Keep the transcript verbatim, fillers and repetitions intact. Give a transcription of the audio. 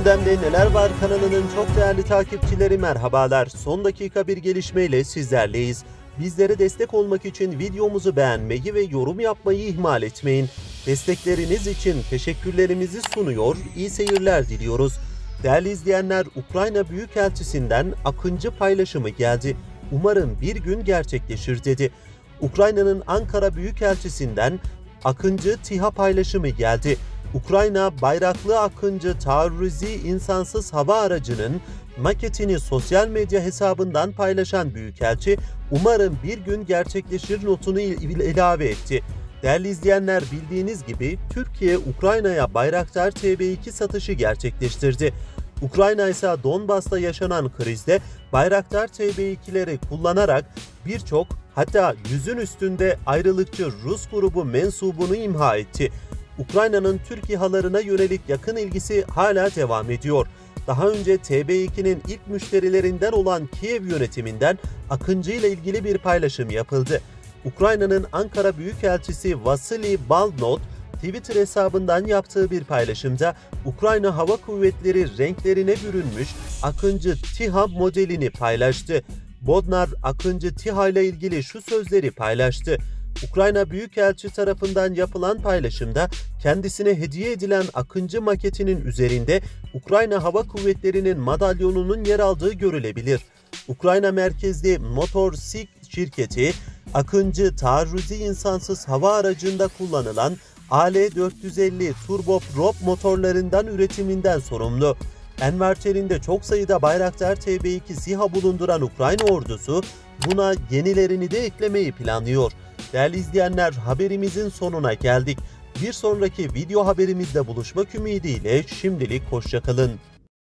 Gündemde Neler Var kanalının çok değerli takipçileri merhabalar. Son dakika bir gelişmeyle sizlerleyiz. Bizlere destek olmak için videomuzu beğenmeyi ve yorum yapmayı ihmal etmeyin. Destekleriniz için teşekkürlerimizi sunuyor, iyi seyirler diliyoruz. Değerli izleyenler, Ukrayna Büyükelçisi'nden Akıncı paylaşımı geldi. Umarım bir gün gerçekleşir dedi. Ukrayna'nın Ankara Büyükelçisi'nden Akıncı TİHA paylaşımı geldi. Ukrayna bayraklı Akıncı taarruzi insansız hava aracının maketini sosyal medya hesabından paylaşan Büyükelçi, "Umarım bir gün gerçekleşir" notunu ilave etti. Değerli izleyenler, bildiğiniz gibi Türkiye Ukrayna'ya Bayraktar T B iki satışı gerçekleştirdi. Ukrayna ise Donbas'ta yaşanan krizde Bayraktar T B ikileri kullanarak birçok, hatta yüzün üstünde ayrılıkçı Rus grubu mensubunu imha etti. Ukrayna'nın Türk İHA'larına yönelik yakın ilgisi hala devam ediyor. Daha önce T B ikinin ilk müşterilerinden olan Kiev yönetiminden Akıncı ile ilgili bir paylaşım yapıldı. Ukrayna'nın Ankara Büyükelçisi Vasily Baldnot, Twitter hesabından yaptığı bir paylaşımda Ukrayna Hava Kuvvetleri renklerine bürünmüş Akıncı TİHA modelini paylaştı. Bodnar, Akıncı TİHA ile ilgili şu sözleri paylaştı. Ukrayna Büyükelçi tarafından yapılan paylaşımda kendisine hediye edilen Akıncı maketinin üzerinde Ukrayna Hava Kuvvetleri'nin madalyonunun yer aldığı görülebilir. Ukrayna merkezli Motor Sig şirketi, Akıncı taarruzi insansız hava aracında kullanılan A L dört yüz elli turboprop motorlarından üretiminden sorumlu. Envanterinde çok sayıda Bayraktar T B iki SİHA bulunduran Ukrayna ordusu buna yenilerini de eklemeyi planlıyor. Değerli izleyenler, haberimizin sonuna geldik. Bir sonraki video haberimizde buluşmak ümidiyle şimdilik hoşça kalın.